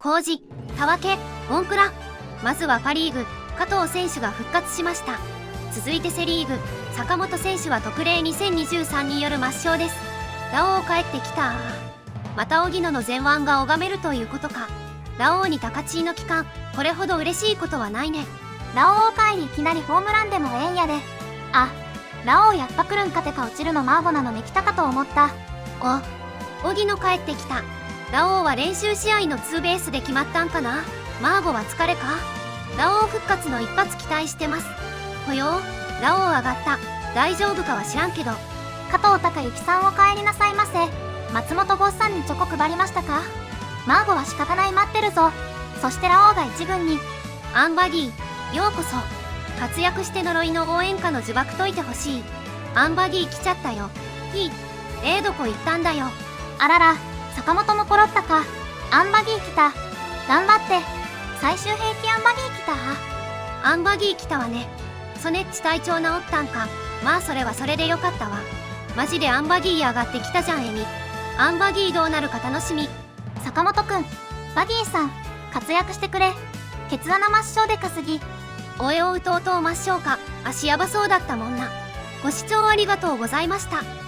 浩二、田分、大倉。まずはパ・リーグ、加藤選手が復活しました。続いてセ・リーグ、坂本選手は特例2023による抹消です。ラオウ帰ってきた。また荻野の前腕が拝めるということか。ラオウに高知の期間、これほど嬉しいことはないね。 ラオウ帰りいきなりホームランでもええんやで。あ、ラオウやっぱ来るんかてか落ちるのマーゴなのに来たかと思った。 荻野帰ってきた。ラオウは練習試合のツーベースで決まったんかな。マーゴは疲れか。ラオウ復活の一発期待してます。ほよー、ラオウ上がった。大丈夫かは知らんけど。 加藤隆之さんお帰りなさいませ。松本ボスさんにチョコ配りましたか。マーゴは仕方ない待ってるぞ。そしてラオウが一軍に。 アンバギー、ようこそ。活躍して呪いの応援歌の呪縛解いてほしい。アンバギー来ちゃったよ。どこ行ったんだよ。 あらら、坂本もポロったか。アンバギー来た。頑張って。最終兵器アンバギー来た。 アンバギー来たわね。ソネッチ体調治ったんか。まあそれはそれでよかったわ。マジでアンバギー上がってきたじゃんエミ。アンバギーどうなるか楽しみ。 坂本くん、バギーさん、活躍してくれ。ケツ穴抹消でかすぎ。 おえおうとうとう抹消か。足やばそうだったもんな。ご視聴ありがとうございました。